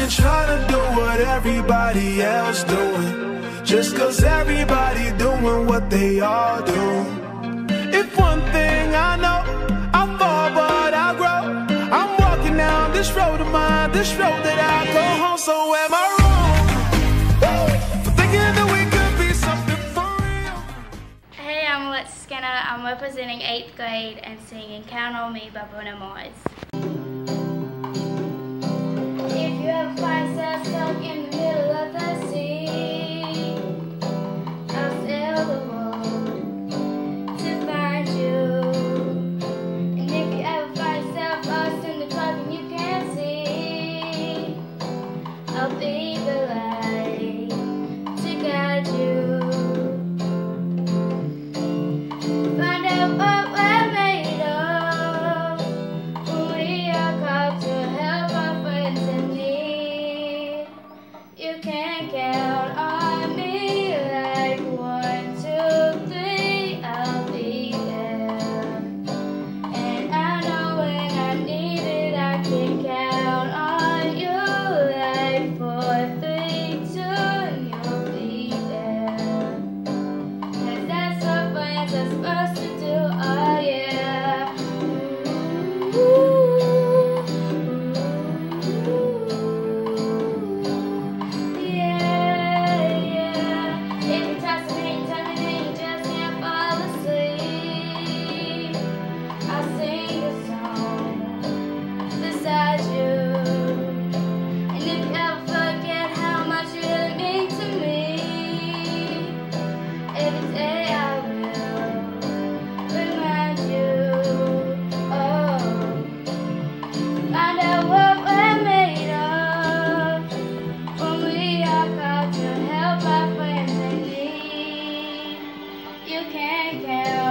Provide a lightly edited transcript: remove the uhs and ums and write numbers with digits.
ain't tryna do what everybody else doing, just cause everybody doing what they all do. If one thing I know, I fall but I grow. I'm walking down this road of mine, this road that I go home. So am I wrong for thinking that we could be something for real? Hey, I'm Alexis. I'm representing 8th grade and singing Count on Me by Bruno Mars. If you ever find yourself stuck in the middle of the sea, I'll sail the world to find you. And if you ever find yourself lost in the dark and you can't see, I'll be the light to guide you. Find out what we're made of when we are called to help our friends in need. You can count on me like 1, 2, 3, I'll be there. And I know when I need it, I can count on you like 4, 3, 2, and you'll be there. 'Cause that's what friends are supposed to do, oh yeah. Yeah, yeah. If you toss and hate, tell me that you just can't fall asleep, I'll sing a song beside you. And if you ever forget how much you really mean to me, every day I will remind you. Oh, find out what we're made of when we are called to help our friends in need. You can count